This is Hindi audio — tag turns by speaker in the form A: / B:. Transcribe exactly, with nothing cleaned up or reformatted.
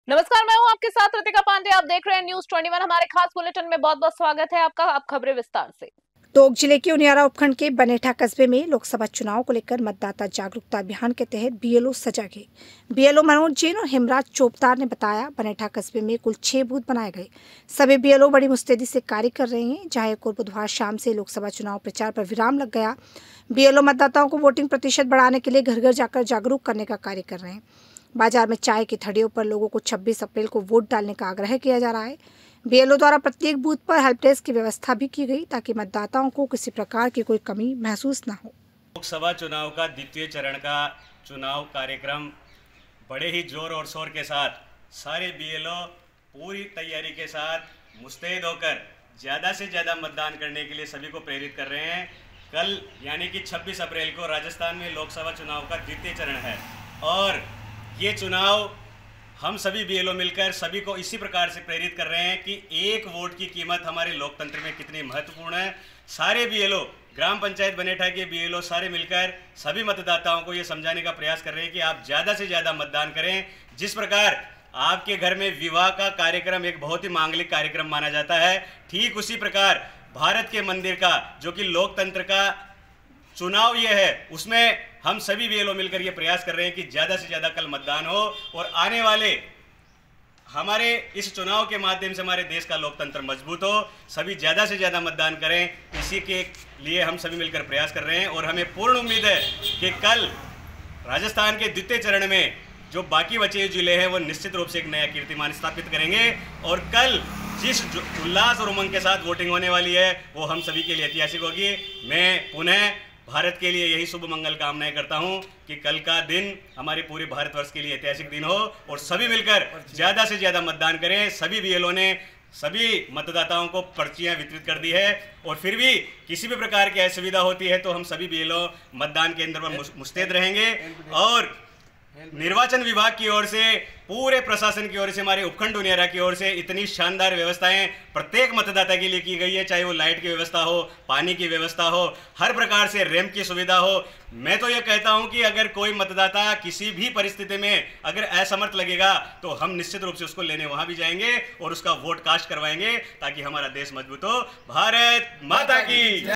A: नमस्कार, मैं हूं आपके साथ रितिका पांडे। आप देख रहे हैं न्यूज इक्कीस। हमारे खास बुलेटिन में बहुत बहुत स्वागत है आपका। अब खबरें विस्तार से।
B: टोंक जिले के उनियारा उपखंड के बनेठा कस्बे में लोकसभा चुनाव को लेकर मतदाता जागरूकता अभियान के तहत बीएलओ सजा गए। बीएलओ मनोज जैन और हेमराज चोपदार ने बताया, बनेठा कस्बे में कुल छह बूथ बनाए गए। सभी बीएलओ बड़ी मुस्तैदी से कार्य कर रहे हैं। जहां एक और बुधवार शाम से लोकसभा चुनाव प्रचार पर विराम लग गया। बीएलओ मतदाताओं को वोटिंग प्रतिशत बढ़ाने के लिए घर घर जाकर जागरूक करने का कार्य कर रहे हैं। बाजार में चाय की थड़ियों पर लोगों को छब्बीस अप्रैल को वोट डालने का आग्रह किया जा रहा है। बीएलओ द्वारा प्रत्येक बूथ पर हेल्प डेस्क की व्यवस्था भी की गई ताकि मतदाताओं को किसी प्रकार की कोई कमी महसूस न हो।
C: लोकसभा चुनाव का द्वितीय चरण का चुनाव कार्यक्रम बड़े ही जोर और शोर के साथ सारे बीएलओ पूरी तैयारी के साथ मुस्तैद होकर ज़्यादा से ज़्यादा मतदान करने के लिए सभी को प्रेरित कर रहे हैं। कल यानी कि छब्बीस अप्रैल को राजस्थान में लोकसभा चुनाव का द्वितीय चरण है और ये चुनाव हम सभी बीएलओ मिलकर सभी को इसी प्रकार से प्रेरित कर रहे हैं कि एक वोट की कीमत हमारे लोकतंत्र में कितनी महत्वपूर्ण है। सारे बीएलओ, ग्राम पंचायत बनेठा के बीएलओ सारे मिलकर सभी मतदाताओं को ये समझाने का प्रयास कर रहे हैं कि आप ज़्यादा से ज़्यादा मतदान करें। जिस प्रकार आपके घर में विवाह का कार्यक्रम एक बहुत ही मांगलिक कार्यक्रम माना जाता है, ठीक उसी प्रकार भारत के मंदिर का, जो कि लोकतंत्र का चुनाव ये है, उसमें हम सभी बीएलओ मिलकर ये प्रयास कर रहे हैं कि ज़्यादा से ज़्यादा कल मतदान हो और आने वाले हमारे इस चुनाव के माध्यम से हमारे देश का लोकतंत्र मजबूत हो। सभी ज़्यादा से ज़्यादा मतदान करें, इसी के लिए हम सभी मिलकर प्रयास कर रहे हैं और हमें पूर्ण उम्मीद है कि कल राजस्थान के द्वितीय चरण में जो बाकी बचे जिले हैं वो निश्चित रूप से एक नया कीर्तिमान स्थापित करेंगे और कल जिस उल्लास और उमंग के साथ वोटिंग होने वाली है वो हम सभी के लिए ऐतिहासिक होगी। मैं पुनः भारत के लिए यही शुभ मंगल कामनाएं करता हूं कि कल का दिन हमारे पूरे भारतवर्ष के लिए ऐतिहासिक दिन हो और सभी मिलकर ज़्यादा से ज़्यादा मतदान करें। सभी बीएलओ ने सभी मतदाताओं को पर्चियां वितरित कर दी है और फिर भी किसी भी प्रकार की असुविधा होती है तो हम सभी बीएलओ मतदान केंद्र पर मुस्तैद रहेंगे और निर्वाचन विभाग की ओर से, पूरे प्रशासन की ओर से, हमारे उपखंड उनियारा की ओर से इतनी शानदार व्यवस्थाएं प्रत्येक मतदाता के लिए की गई है। चाहे वो लाइट की व्यवस्था हो, पानी की व्यवस्था हो, हर प्रकार से रैंप की सुविधा हो। मैं तो ये कहता हूं कि अगर कोई मतदाता किसी भी परिस्थिति में अगर असमर्थ लगेगा तो हम निश्चित रूप से उसको लेने वहां भी जाएंगे और उसका वोट कास्ट करवाएंगे ताकि हमारा देश मजबूत हो। भारत माता की।